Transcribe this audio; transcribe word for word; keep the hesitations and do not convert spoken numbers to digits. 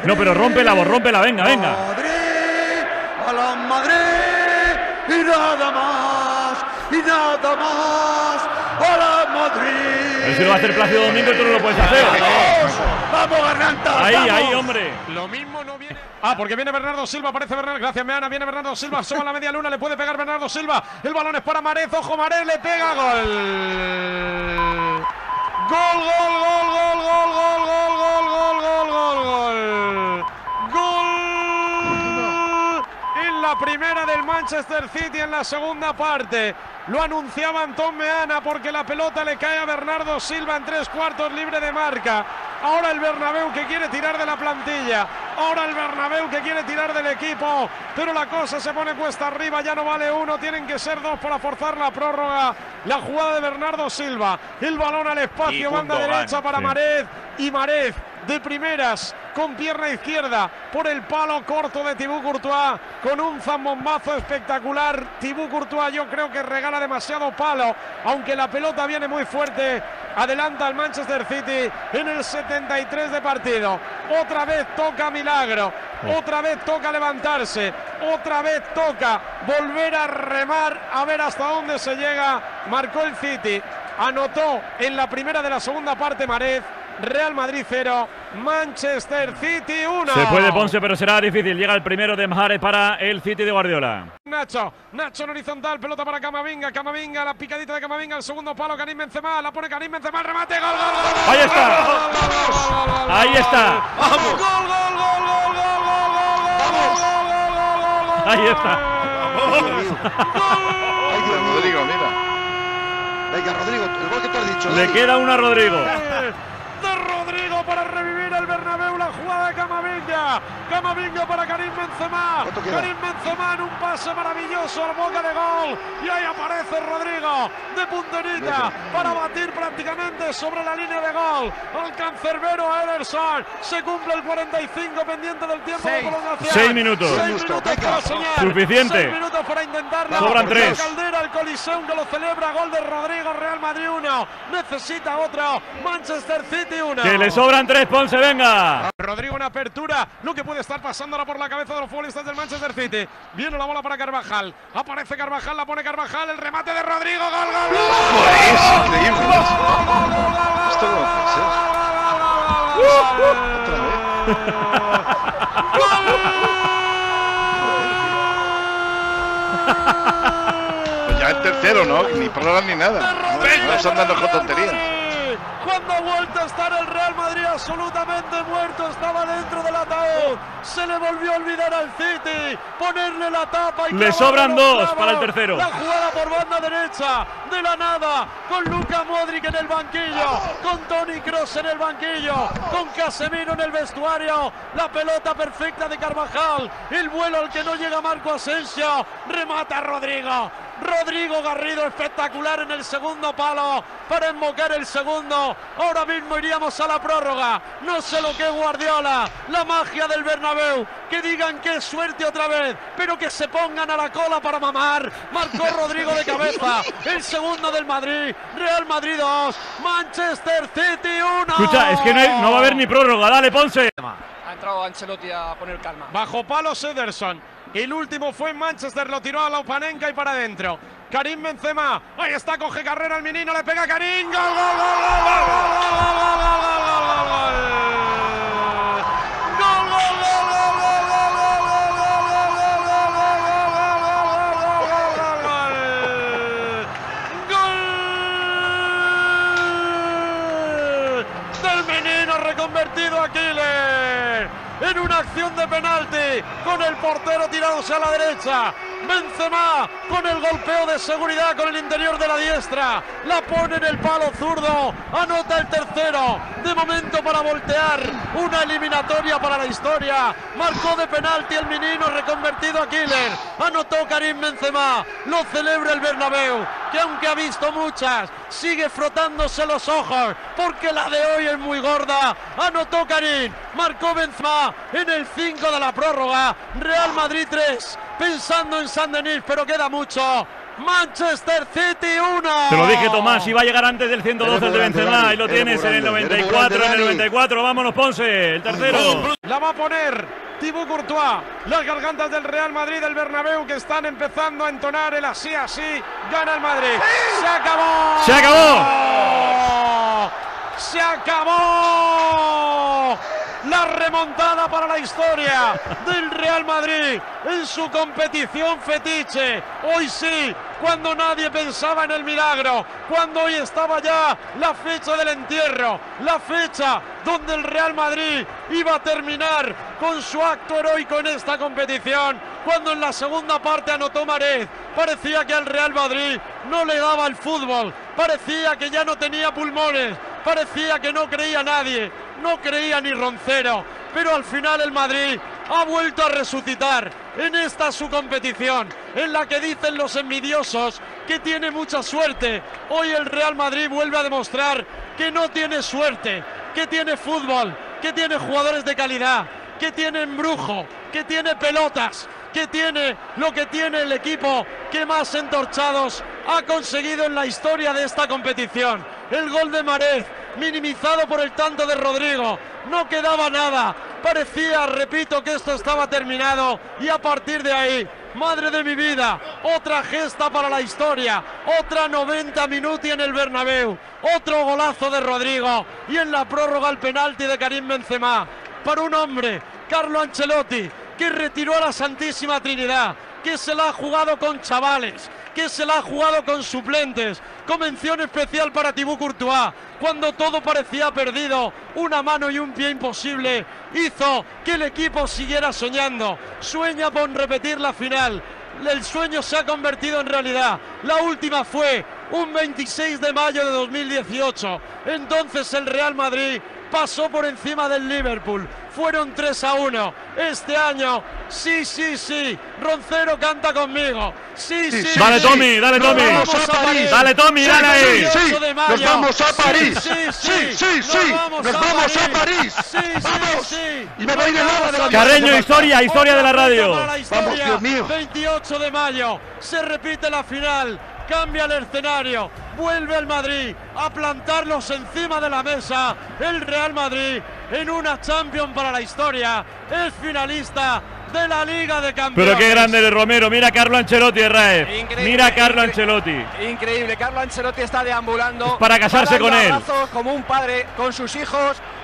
No, pero rómpela, vos, rómpela, venga, venga. Madrid, a la Madrid, y nada más, y nada más, a la Madrid. Pero si lo va a hacer Plácido Domingo y tú no lo puedes hacer. ¡Vamos, vamos Garganta! Ahí, vamos. ahí, hombre. Lo mismo no viene. Ah, porque viene Bernardo Silva, aparece Bernardo. Gracias, Meana. Viene Bernardo Silva, suma la media luna, le puede pegar Bernardo Silva. El balón es para Marez. Ojo, Marez le pega. Gol. Gol, gol, gol, gol, gol, gol, gol, gol, gol, gol, gol, gol. Gol. En la primera del Manchester City, en la segunda parte. Lo anunciaba Antón Meana porque la pelota le cae a Bernardo Silva en tres cuartos libre de marca. Ahora el Bernabéu que quiere tirar de la plantilla. Ahora el Bernabéu que quiere tirar del equipo. Pero la cosa se pone cuesta arriba. Ya no vale uno. Tienen que ser dos para forzar la prórroga. La jugada de Bernardo Silva. El balón al espacio. Banda derecha para Marez. Y Marez de primeras con pierna izquierda por el palo corto de Thibaut Courtois. Con un zambombazo espectacular. Thibaut Courtois yo creo que regala demasiado palo. Aunque la pelota viene muy fuerte. Adelanta el Manchester City en el setenta y tres de partido. Otra vez toca milagro. Otra vez toca levantarse. Otra vez toca volver a remar. A ver hasta dónde se llega. Marcó el City. Anotó en la primera de la segunda parte Marez. Real Madrid cero, Manchester City uno. Se puede, Ponce, pero será difícil. Llega el primero de Mahrez para el City de Guardiola. Nacho, Nacho en horizontal, pelota para Camavinga, Camavinga, la picadita de Camavinga, el segundo palo, Karim Benzema, la pone Karim Benzema, el remate, gol, gol, gol, gol. Ahí está. Ahí está. Vamos. Gol, gol, gol, gol, gol, gol, gol, gol, gol, gol, gol, gol. Ahí está. Ay, Dios, Rodrigo, mira. Venga, Rodrigo, el gol que tú has dicho. Le queda una a Rodrigo. De Rodrigo para revivir el Bernabéu, la jugada de Camavinga. Camavinga para Karim Benzema. Karim Benzema en un pase maravilloso a la boca de gol. Y ahí aparece Rodrigo de punterita para batir prácticamente sobre la línea de gol al cancerbero a Ederson. Se cumple el cuarenta y cinco pendiente del tiempo de prolongación. Seis minutos. Seis minutos para soñar. Suficiente. Seis minutos para intentarlo. Sobran tres. Caldera, el Coliseum que lo celebra. Gol de Rodrigo, Real Madrid uno. Necesita otro. Manchester City uno. Que le sobran tres, Ponce, venga. Rodrigo en apertura, lo que puede estar pasando ahora por la cabeza de los futbolistas del Manchester City. Viene la bola para Carvajal, aparece Carvajal, la pone Carvajal, el remate de Rodrigo, gol, gol, gol. Es increíble. Esto no puede ser. Otra vez. Pues ya el tercero, ¿no? Ni prórroga ni nada. No están dando con tonterías. Cuando ha vuelto a estar el Real Madrid absolutamente muerto, estaba dentro del ataúd, se le volvió a olvidar al City ponerle la tapa y le sobran dos para el tercero. La jugada por banda derecha, de la nada, con Luka Modric en el banquillo, con Toni Kroos en el banquillo, con Casemiro en el vestuario, la pelota perfecta de Carvajal, el vuelo al que no llega Marco Asensio, remata Rodrigo. Rodrigo Garrido espectacular en el segundo palo para invocar el segundo. Ahora mismo iríamos a la prórroga. No sé lo que es Guardiola, la magia del Bernabéu. Que digan que es suerte otra vez, pero que se pongan a la cola para mamar. Marcó Rodrigo de cabeza. El segundo del Madrid. Real Madrid dos, Manchester City uno. Escucha, es que no, hay, no va a haber ni prórroga. Dale, Ponce. Ha entrado Ancelotti a poner calma. Bajo palos Ederson. El último fue en Manchester, lo tiró a la Panenka y para adentro. Karim Benzema, ahí está, coge carrera el menino, le pega a Karim. ¡Gol, gol, gol, gol, gol, gol, gol, gol, gol, gol, gol, gol, gol, gol, gol, gol, gol, gol, del menino reconvertido a Killer en una acción de penalti con el portero tirándose a la derecha. Benzema con el golpeo de seguridad con el interior de la diestra, la pone en el palo zurdo, anota el tercero, de momento para voltear una eliminatoria para la historia. Marcó de penalti el menino reconvertido a Killer, anotó Karim Benzema, lo celebra el Bernabéu, que aunque ha visto muchas, sigue frotándose los ojos, porque la de hoy es muy gorda. Anotó Karim, marcó Benzema en el cinco de la prórroga. Real Madrid tres, pensando en Saint-Denis, pero queda mucho. Manchester City uno. Te lo dije, Tomás, iba a llegar antes del ciento doce el de Benzema. Y lo tienes en el noventa y cuatro, en el noventa y cuatro. Vámonos, Ponce, el tercero. La va a poner Thibaut Courtois. Las gargantas del Real Madrid, del Bernabéu, que están empezando a entonar el así, así. Gana el Madrid. ¡Se acabó! ¡Se acabó! ¡Se acabó! La remontada para la historia del Real Madrid en su competición fetiche. Hoy sí, cuando nadie pensaba en el milagro, cuando hoy estaba ya la fecha del entierro, la fecha donde el Real Madrid iba a terminar con su acto heroico en esta competición, cuando en la segunda parte anotó Mahrez, parecía que al Real Madrid no le daba el fútbol, parecía que ya no tenía pulmones, parecía que no creía nadie, no creía ni Roncero, pero al final el Madrid ha vuelto a resucitar en esta su competición, en la que dicen los envidiosos que tiene mucha suerte. Hoy el Real Madrid vuelve a demostrar que no tiene suerte, que tiene fútbol, que tiene jugadores de calidad, que tiene embrujo, que tiene pelotas, que tiene lo que tiene el equipo que más entorchados ha conseguido en la historia de esta competición. El gol de Mahrez, minimizado por el tanto de Rodrigo, no quedaba nada, parecía, repito, que esto estaba terminado, y a partir de ahí, madre de mi vida, otra gesta para la historia, otra noventa minuti en el Bernabéu, otro golazo de Rodrigo, y en la prórroga el penalti de Karim Benzema, para un hombre, Carlo Ancelotti, que retiró a la Santísima Trinidad, que se la ha jugado con chavales, que se la ha jugado con suplentes, con mención especial para Thibaut Courtois, cuando todo parecía perdido, una mano y un pie imposible, hizo que el equipo siguiera soñando, sueña con repetir la final, el sueño se ha convertido en realidad, la última fue un veintiséis de mayo de dos mil dieciocho, entonces el Real Madrid pasó por encima del Liverpool, fueron tres a uno, este año, sí, sí, sí, Roncero canta conmigo, sí, sí, sí. Dale, Tommy, dale, Tommy. Nos vamos a París. Dale, Tommy, dale ahí. Sí, nos vamos a París. Sí, sí, Sí, sí, sí. Nos vamos a París. Sí, sí, Vamos. sí. Y me voy de nada de la Carreño, historia, historia de la radio. Para la historia, Vamos, Dios mío. veintiocho de mayo, se repite la final, cambia el escenario, vuelve el Madrid a plantarlos encima de la mesa, el Real Madrid en una Champions para la historia, es finalista de la Liga de Campeones. Pero qué grande de Romero, mira a Carlo Ancelotti, Raez. Increíble, Mira a Carlo incre- Ancelotti. Increíble, Carlo Ancelotti está deambulando. Es para casarse va dando con él. abrazos como un padre con sus hijos.